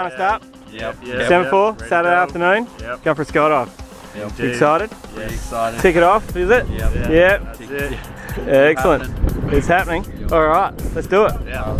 Priced up? Yep. 7-4, Saturday afternoon? Yep. Going for a skydive? Yep. Excited? Yeah, excited. Tick it off, is it? Yep. Yep. That's it. Excellent. It's happening. Alright, let's do it. Yeah.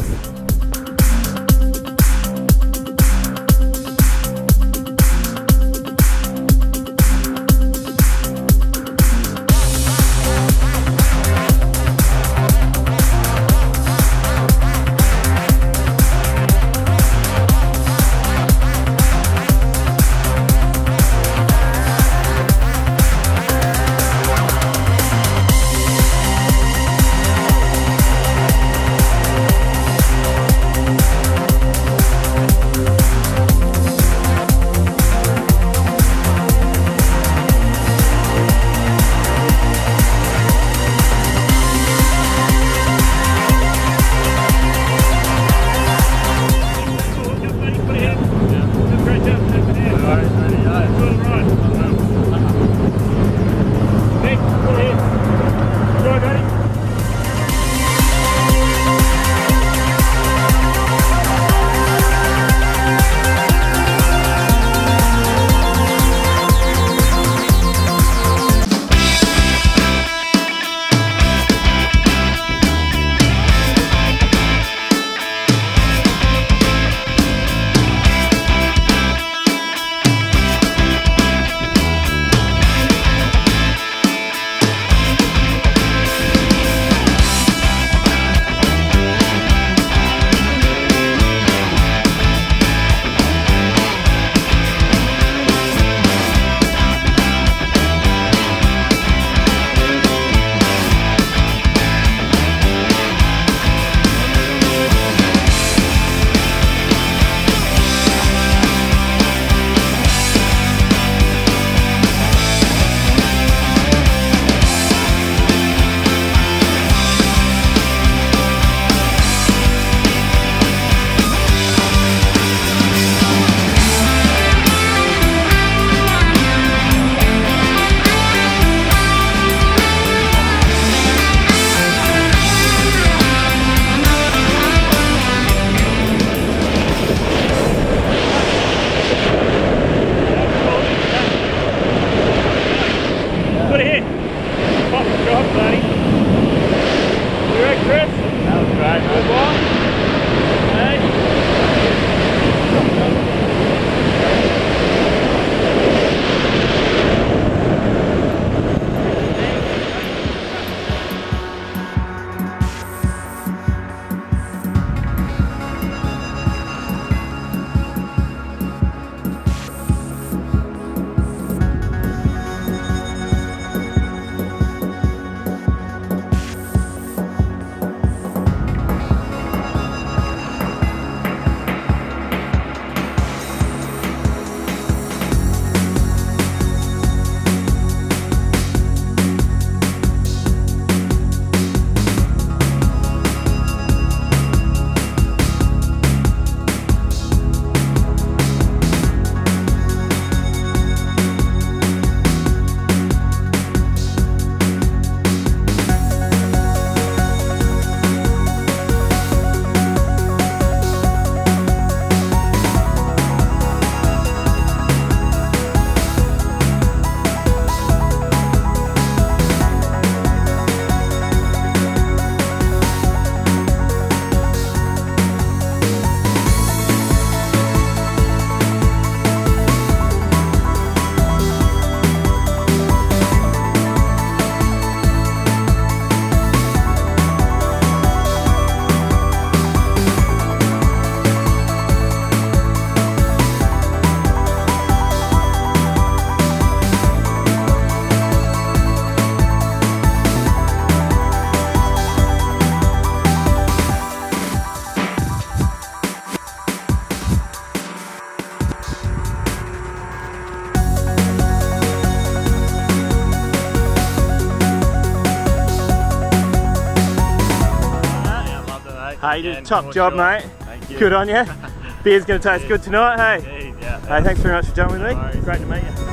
Hey, you did a top job, mate. Thank you. Good on you. Beer's going to taste good tonight, hey? Indeed, yeah. Hey, thanks very much for jumping with me. Great to meet you.